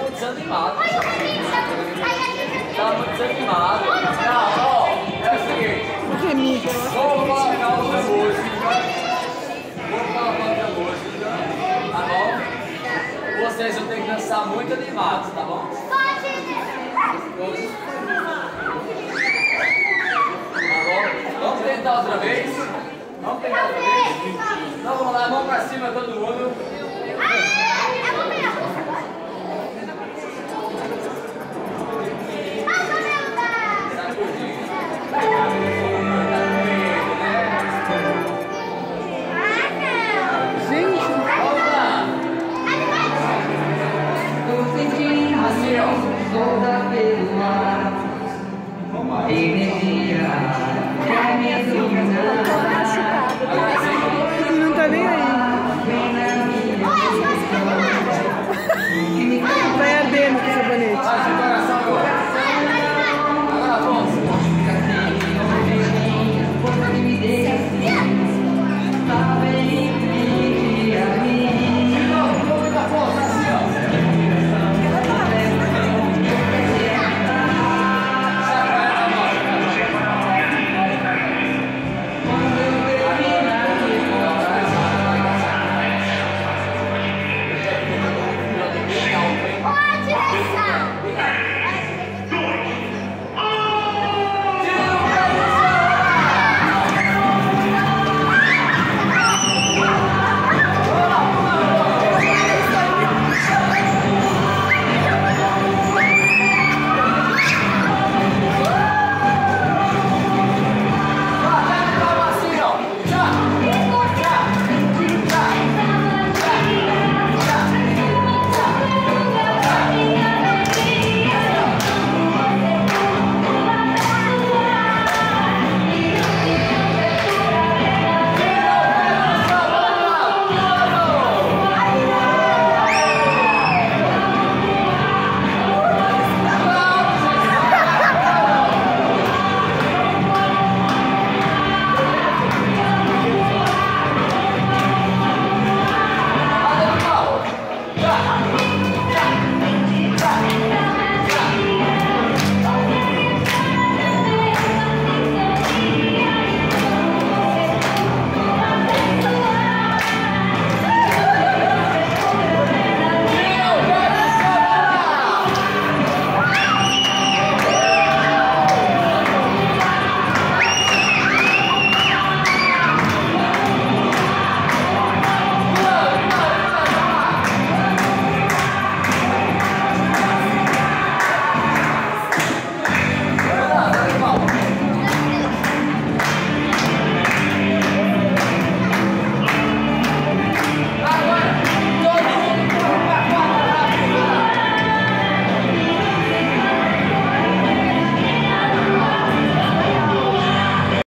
muito desanimado. Tá muito desanimado. Não, ó, é o seguinte. Vamos colocar outra música. Tá bom? Vocês vão ter que dançar muito animados, tá bom? Vamos tentar outra vez? Vamos tentar outra vez? Então vamos lá, mão pra cima todo mundo. Gente! Vamos lá! Tô sentindo assim, ó.